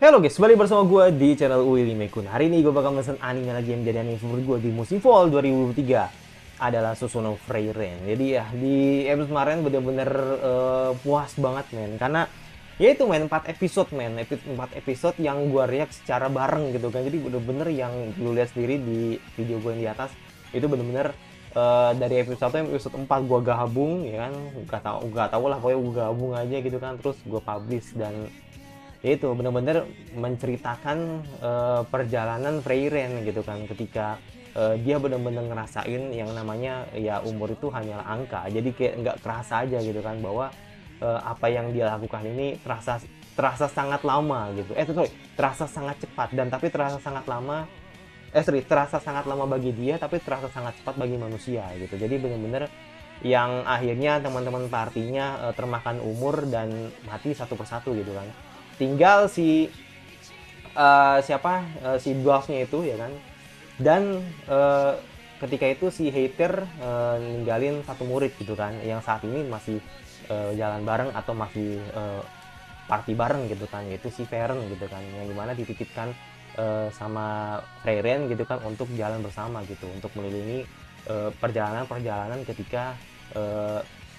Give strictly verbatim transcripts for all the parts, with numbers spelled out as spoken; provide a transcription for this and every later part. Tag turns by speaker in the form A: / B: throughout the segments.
A: Halo guys, balik bersama gue di channel Willy Mekun. Hari ini gue bakal mesen anime lagi yang menjadi anime favorit gue di musim fall dua ribu dua puluh tiga. Adalah Susuno Frieren. Jadi ya, di episode kemarin bener-bener eh, puas banget men. Karena ya itu men, empat episode men. Epi- empat episode yang gue react secara bareng gitu kan. Jadi bener-bener yang lu lihat sendiri di video gue yang di atas. Itu bener-bener eh, dari episode satu sampai episode empat gue gabung ya kan. Gak tau, gak tau lah pokoknya gue gabung aja gitu kan. Terus gue publish dan ya itu benar-benar menceritakan uh, perjalanan Freyren gitu kan ketika uh, dia benar-benar ngerasain yang namanya ya umur itu hanyalah angka, jadi kayak nggak kerasa aja gitu kan bahwa uh, apa yang dia lakukan ini terasa terasa sangat lama gitu eh sorry terasa sangat cepat dan tapi terasa sangat lama eh sorry terasa sangat lama bagi dia tapi terasa sangat cepat bagi manusia gitu. Jadi benar-benar yang akhirnya teman-teman partinya uh, termakan umur dan mati satu persatu gitu kan. Tinggal si uh, siapa uh, si dwarfnya itu ya kan. Dan uh, ketika itu si hater uh, ninggalin satu murid gitu kan yang saat ini masih uh, jalan bareng atau masih uh, party bareng gitu kan, yaitu si Feren gitu kan, yang dimana dititipkan uh, sama Freyren gitu kan untuk jalan bersama gitu untuk melindungi uh, perjalanan-perjalanan ketika uh,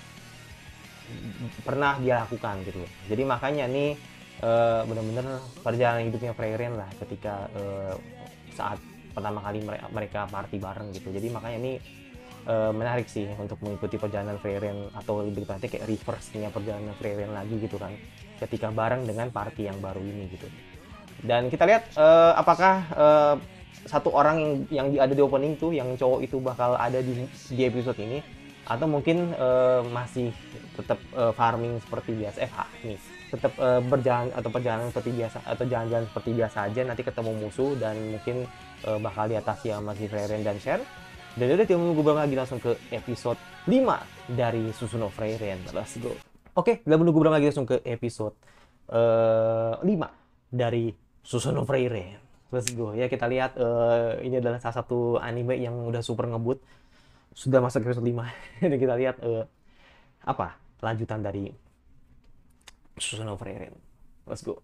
A: pernah dia lakukan gitu. Jadi makanya nih uh, benar-benar perjalanan hidupnya Freyren lah ketika uh, saat pertama kali mereka, mereka party bareng gitu. Jadi makanya ini uh, menarik sih untuk mengikuti perjalanan Freyren, atau lebih tepatnya kayak reverse-nya perjalanan Freyren lagi gitu kan, ketika bareng dengan party yang baru ini gitu. Dan kita lihat uh, apakah uh, satu orang yang yang di, ada di opening tuh yang cowok itu bakal ada di di episode ini, atau mungkin uh, masih tetap uh, farming seperti biasa eh nih tetap uh, berjalan atau perjalanan seperti biasa atau jalan-jalan seperti biasa aja, nanti ketemu musuh dan mungkin uh, bakal diatasi sama si Freyren dan Sher. Dan udah tidak menunggu lagi, langsung ke episode lima dari Susuno Frieren. Let's go. Oke, tidak menunggu lagi, langsung ke episode uh, lima dari Susuno Frieren. Let's go. Ya kita lihat uh, ini adalah salah satu anime yang udah super ngebut. Sudah masuk ke episode lima. Ini kita lihat uh, apa lanjutan dari Susuno Frieren. Let's go.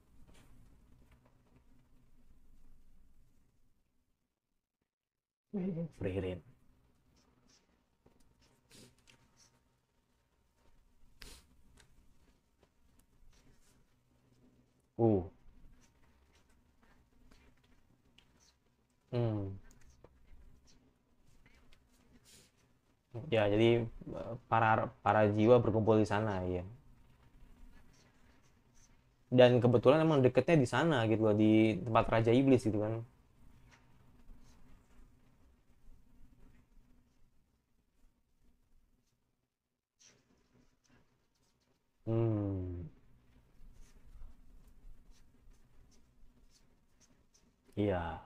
A: Frieren. Uh. Hmm. Ya, jadi uh, para para jiwa berkumpul di sana ya. Dan kebetulan emang deketnya di sana gitu loh, di tempat Raja Iblis gitu kan. Hmm. Iya.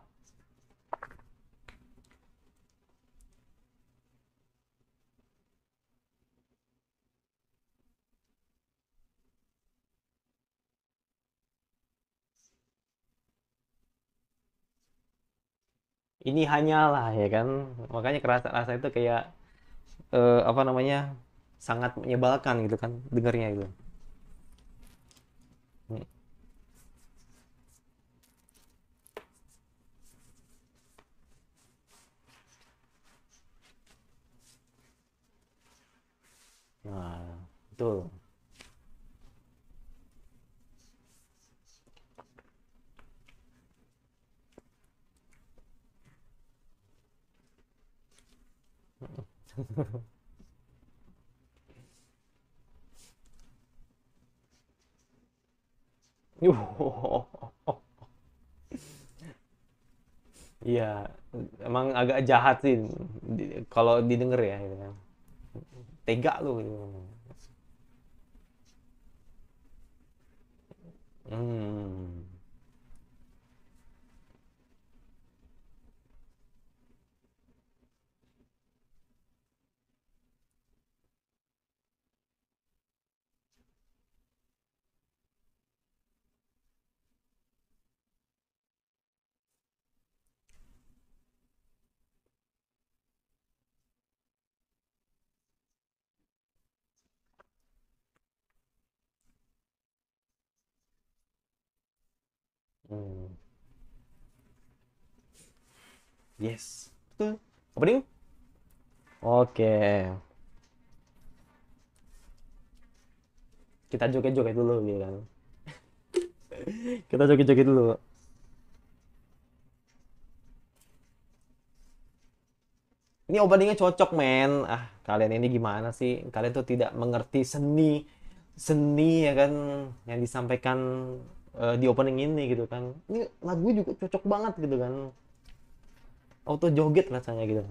A: Ini hanyalah ya kan. Makanya kerasa rasa itu kayak eh, apa namanya? Sangat menyebalkan gitu kan dengarnya itu. Hmm. Nah, betul. Iya, emang agak jahat sih di- kalau didengar ya gitu kan. Tega lu gitu. Hmm. Hmm. Yes, betul. Opening? Oke, kita joget-joget dulu gitu kan. Kita joget-joget dulu. Ini openingnya cocok, men. Ah, kalian ini gimana sih? Kalian tuh tidak mengerti seni, seni ya kan, yang disampaikan eh, di opening ini gitu kan. Ini lagu juga cocok banget gitu kan. Auto joget rasanya gitu.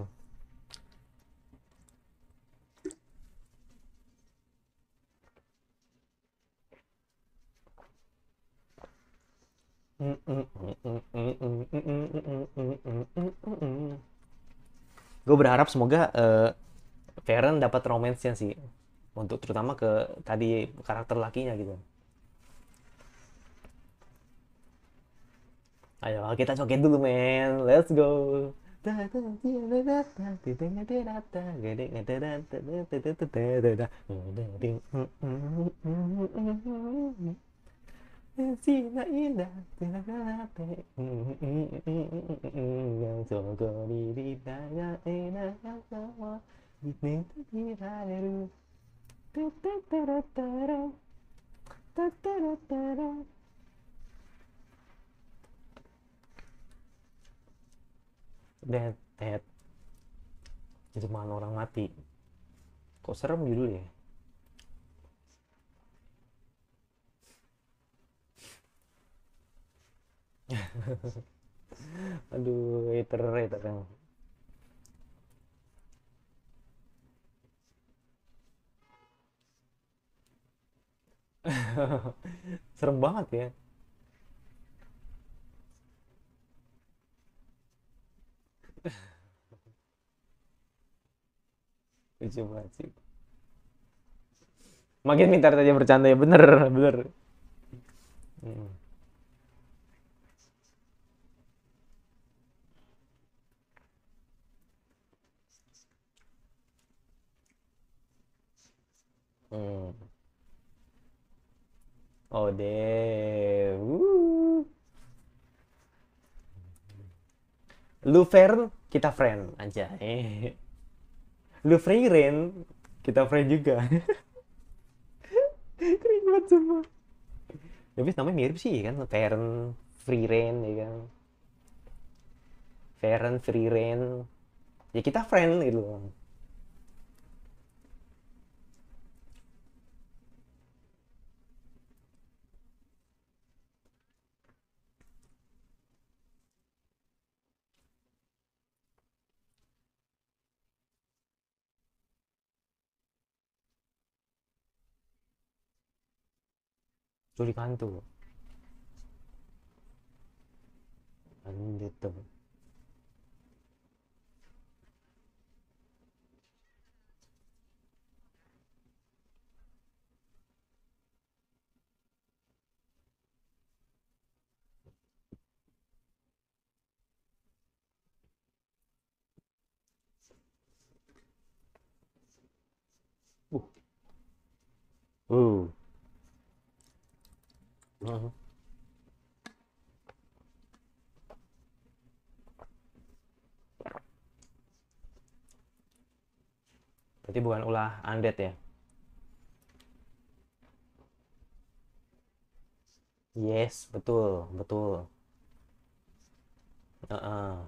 A: Gue berharap semoga eh, Feren dapat romansnya sih, untuk terutama ke tadi karakter lakinya gitu. Ayo kita coket dulu, men. Let's go. Sina indah, yang sogori ditanya enak semua, diminta dirayu, tatatara, tatatara. Det, det, Jerman orang mati. Kok serem judulnya? Aduh, hater, hater yang. Serem banget ya. Lucu banget sih. Makin pintar saja bercanda ya, bener, bener. Hmm. Hmm. Oh deh. Wuh. Lu Fern, kita friend aja. Eh. Lu Freyren, kita friend juga. Keren banget semua. Tapi namanya mirip sih kan, Fern, Freyren ya kan. Feren, Freyren. Ya kita friend gitu. Culik hantu. Gitu. Uh. Uh. Uh. Berarti bukan ulah undead ya? Yes, betul, betul. Heeh.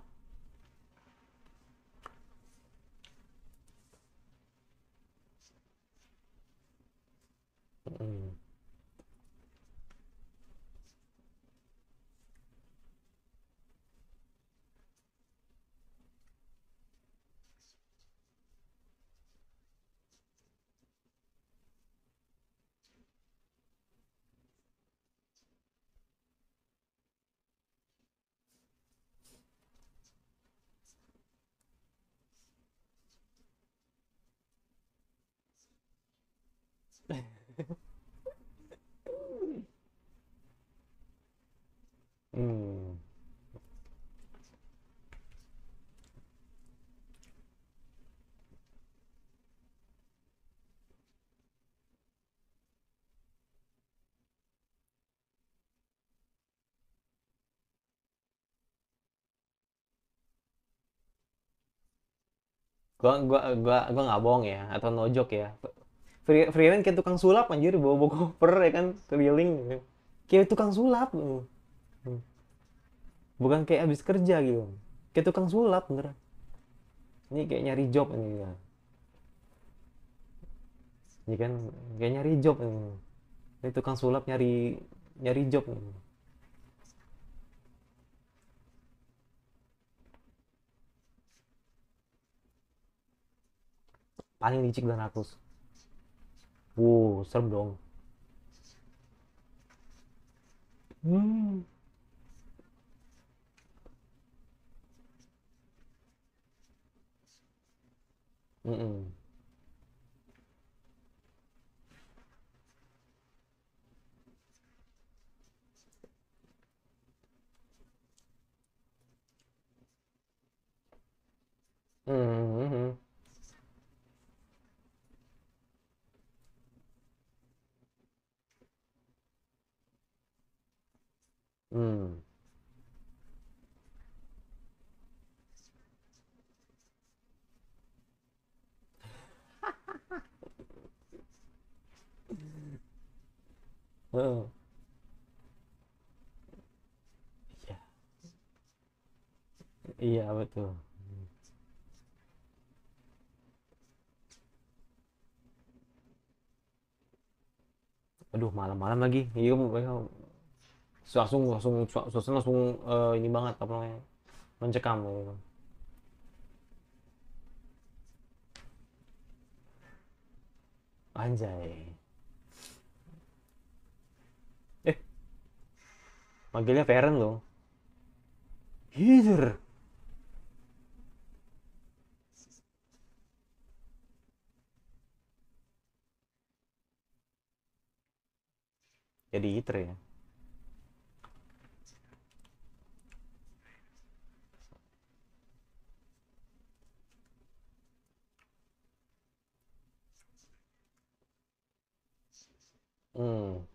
A: Mm. Hmm. Gua gua gua gua nggak bohong ya atau nojok ya. Free freelance kayak tukang sulap anjir, bawa bawa koper ya kan keliling. Kayak tukang sulap. Bukan kayak habis kerja gitu. Kayak tukang sulap bener. Ini kayak nyari job ini ya. Ini kan kayak nyari job ini. Ini tukang sulap nyari nyari job ini. Paling licik dan rakus. Wow, serem dong. Hmm. Mm-mm. Mhm. Hmm. Heeh. Iya, iya betul. Aduh, malam-malam lagi. Iya, mereka langsung langsung suasana langsung eh, ini banget apa namanya? Mencekam gitu. Anjay. Eh, manggilnya Feren loh. Hither. Jadi Hitler ya. Hmm.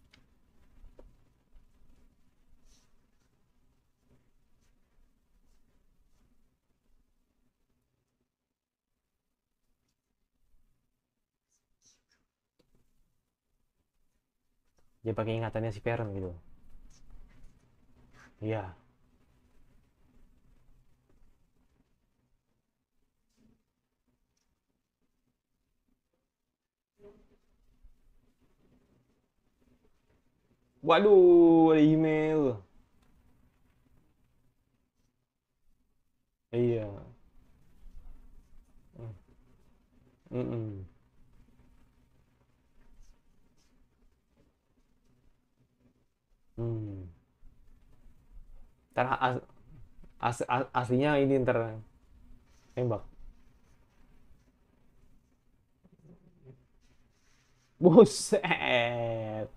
A: Dia pakai ingatannya si Feren gitu. Iya. Waduh, ada email. Iya. Mm-mm. Hmm. Ntar as, as- as- aslinya ini ntar tembak. Buset.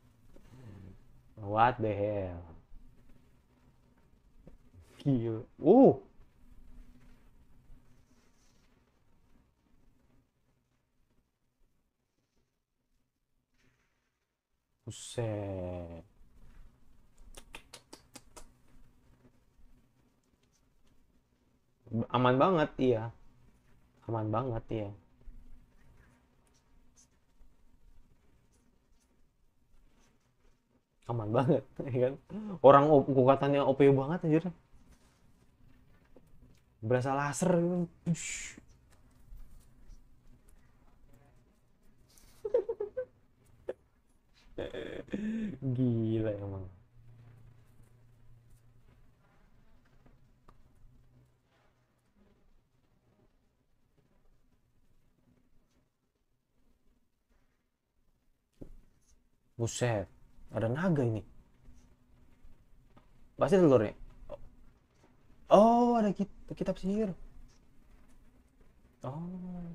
A: What the hell? Gila. Uh, buset. Aman banget, iya. Aman banget, iya. Aman banget, ya kan? Orang o- kekuatannya O P banget anjir. Berasa laser gitu. Push. Gila emang. Buset. Ada naga ini. Pasti telurnya. Oh, ada kit- kitab sihir. Oh.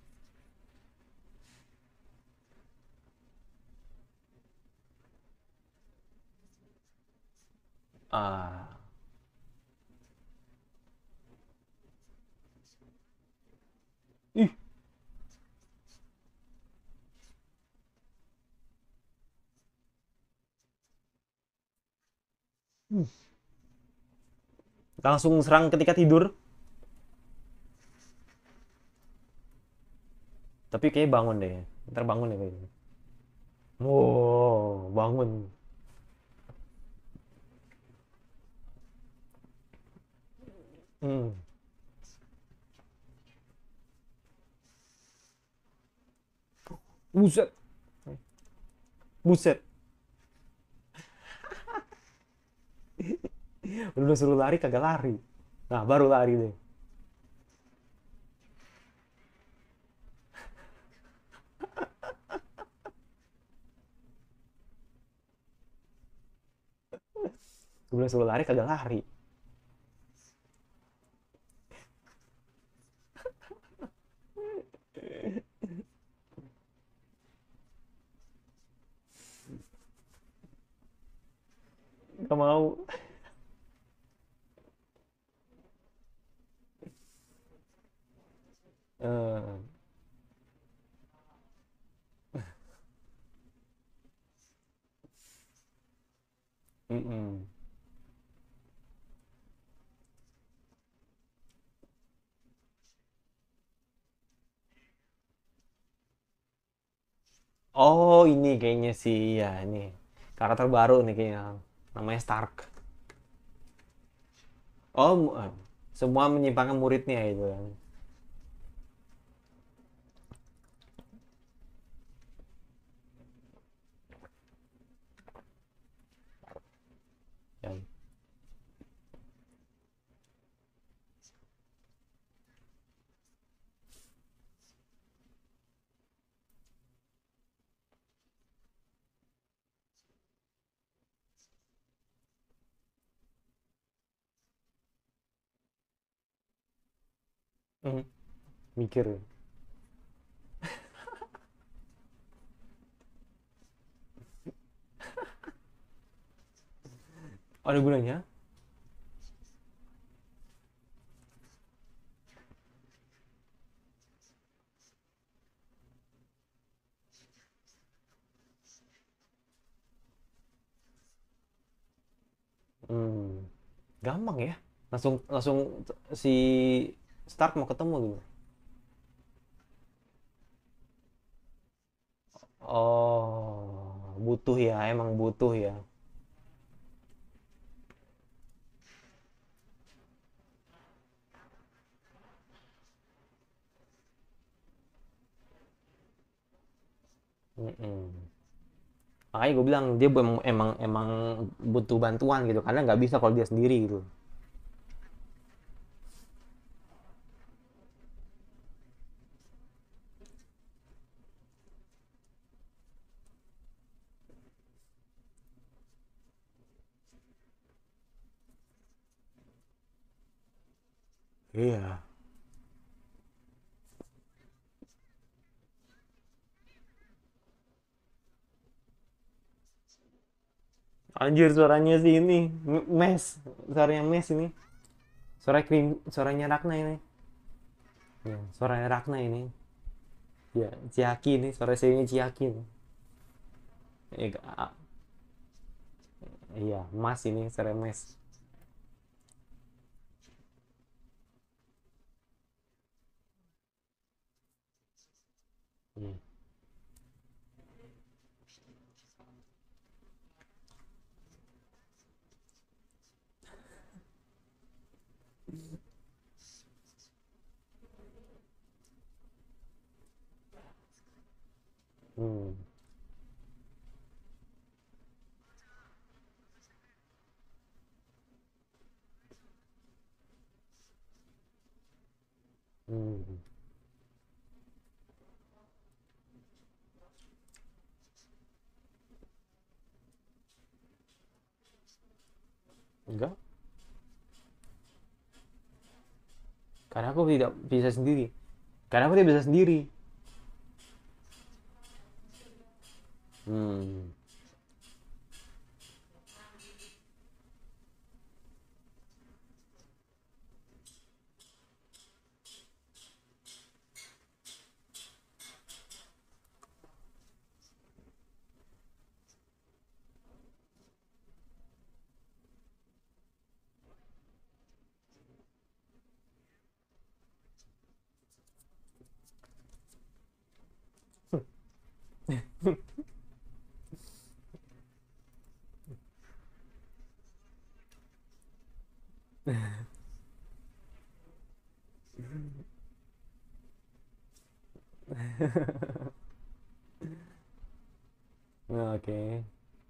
A: Ah. Ih. Hmm. Langsung serang ketika tidur. Tapi kayaknya bangun deh. Ntar bangun deh kayaknya. Wow, bangun. Hmm, buset, buset. Udah suruh lari kagak lari. Nah, baru lari deh. Udah suruh lari kagak lari. Gak mau. Eh, mm-mm. Oh, ini kayaknya sih ya ini karakter baru nih kayaknya. Namanya Stark. Oh, mu- eh, semua menyimpangkan muridnya itu kan. Ya. Mhm. Mikir. Ada gunanya? Hmm, gampang ya. Langsung langsung si Stark mau ketemu gitu. Oh, butuh ya, emang butuh ya. Mm-mm. Makanya gue bilang dia emang emang emang butuh bantuan gitu karena nggak bisa kalau dia sendiri gitu. Iya. Anjir suaranya sih ini mes, suaranya mes ini. Suara krim, suaranya Ragna ini. Ya, suaranya Ragna ini. Ya, Ciaki ini, suara saya ini Ciaki ini. Ya, ah, iya, Mas ini, suara mes. Hmm. Hmm. Hmm. Enggak, karena aku tidak bisa sendiri. Karena aku tidak bisa sendiri. Hmm. Oke.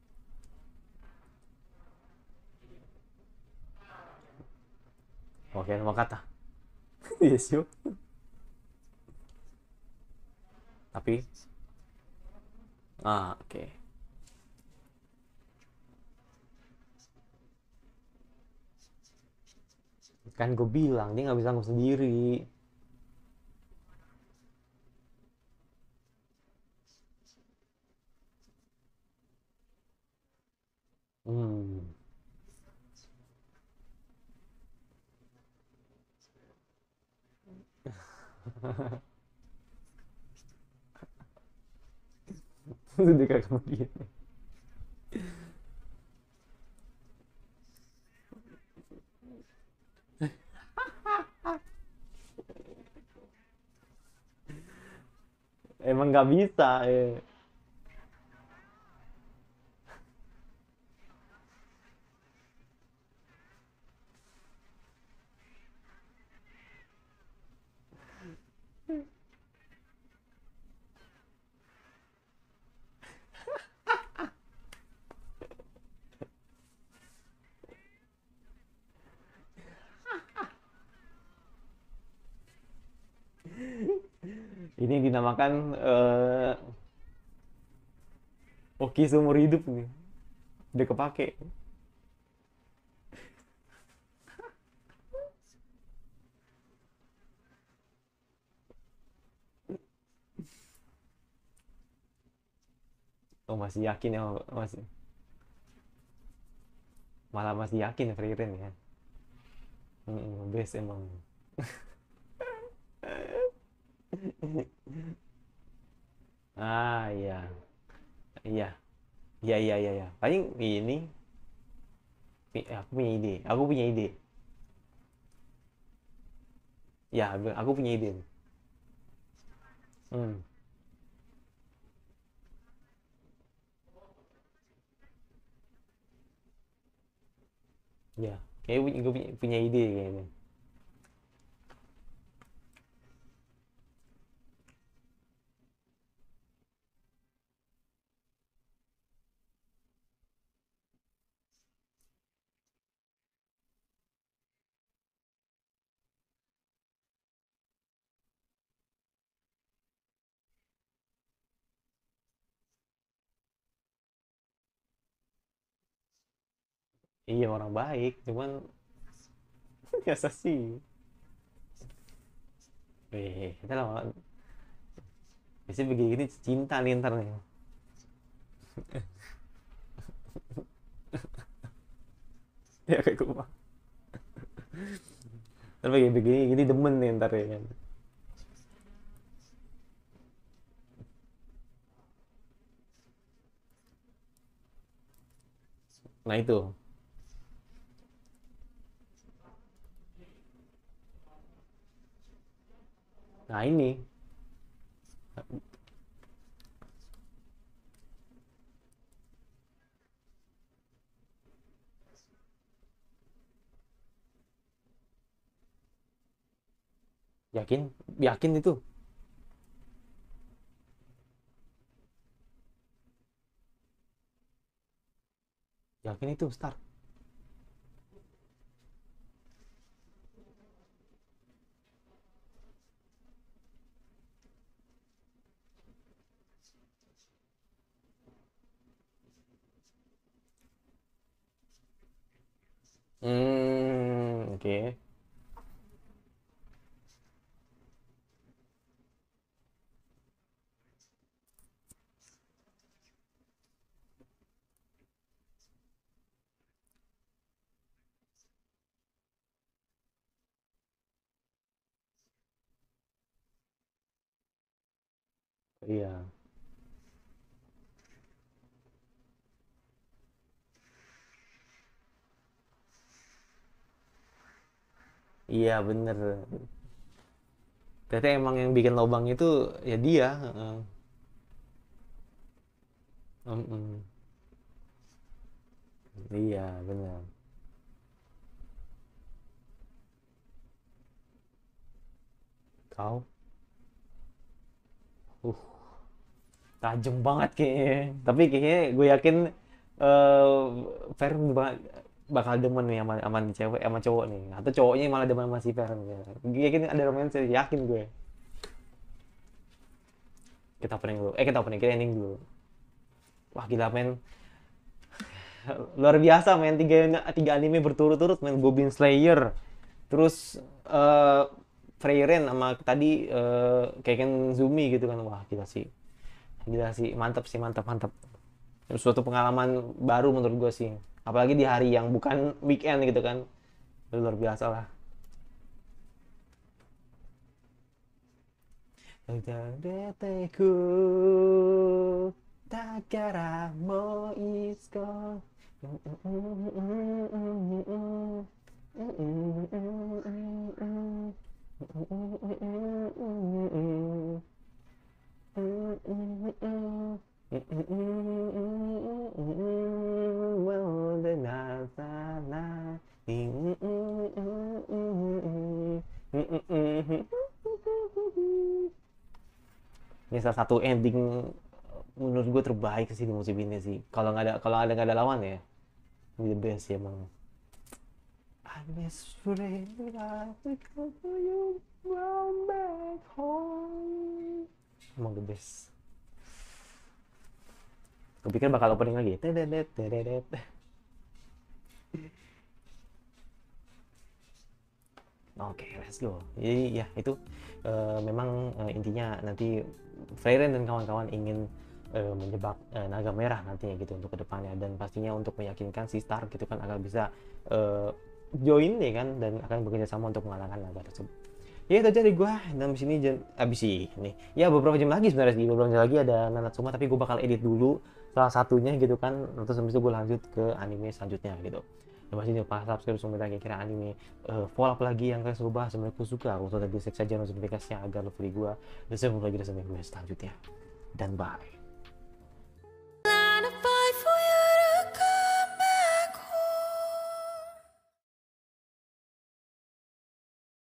A: Oke, mau kata. Yes, yuk. Tapi, ah, oke. Kan gue bilang dia nggak bisa ngomong sendiri. Hmm. Sudah kakak begini. Emang nggak bisa. Eh. Ini dinamakan eh Oki seumur hidup nih. Udah kepake. Oh, masih yakin ya, masih malah masih yakin ya Free Reign ya. Hmm, best emang. Ah, iya. Iya. Iya, iya, iya, iya. Paling ini pi- aku punya ide. Aku punya ide. Ya, aku aku punya ide. Hmm. Ya. Kayak gue punya, punya ide kayaknya. Iya, orang baik, cuman biasa sih. Eh, kita lama biasanya begini cinta nih ntar nih. Ya kayak gue. Tapi kayak begini gini demen nih ntar ya kan. Nah itu. Nah ini. Yakin? Yakin itu? Yakin itu start? Hmm, oke. Okay. Iya. Iya bener. Ternyata emang yang bikin lobang itu ya dia. Heeh. Mm-mm. Iya, benar. Kau, uh, tajam banget kayaknya. Tapi kayaknya gue yakin eh Feren ba- bakal demen nih sama, sama nih cewek sama cowok nih. Atau cowoknya malah demen sama si Feren. Gue yakin ada romance, yakin gue. Kita opening dulu. Eh, kita opening, kita ending dulu. Wah, gila men. Luar biasa men, tiga, tiga anime berturut-turut men. Goblin Slayer. Terus eh Frieren sama tadi eh Keiken Zumi gitu kan. Wah, gila sih. Gila sih, mantap sih, mantap, mantap. Suatu pengalaman baru menurut gue sih. Apalagi di hari yang bukan weekend gitu kan. Luar biasa lah. 出てくだからもういつかもでなさない ini salah satu ending menurut gue terbaik sih di musim ini sih. Kalau nggak ada kalau ada nggak ada lawan ya, ini the best ya emang. I miss forever because you come back home. Emang the best. Gue pikir bakal opening lagi. Tededet, tededet. Oke, okay, let's go. Jadi ya itu uh, memang uh, intinya nanti Frieren dan kawan-kawan ingin uh, menjebak uh, naga merah nantinya gitu untuk kedepannya, dan pastinya untuk meyakinkan si Stark gitu kan agar bisa uh, join ya kan, dan akan bekerja sama untuk mengalahkan naga tersebut. Ya itu aja dari gue, dan abis ini abis ini ya beberapa jam lagi sebenarnya sih, beberapa jam lagi ada Nanatsu, tapi gue bakal edit dulu salah satunya gitu kan, terus habis itu gue lanjut ke anime selanjutnya gitu. Dan pasti jangan lupa subscribe supaya kira-kira anime uh, follow up lagi yang kalian suka bahas, sebenarnya aku suka aku sudah di saja notifikasinya agar lo beli gue, dan saya mulai lagi sama gue selanjutnya, dan bye.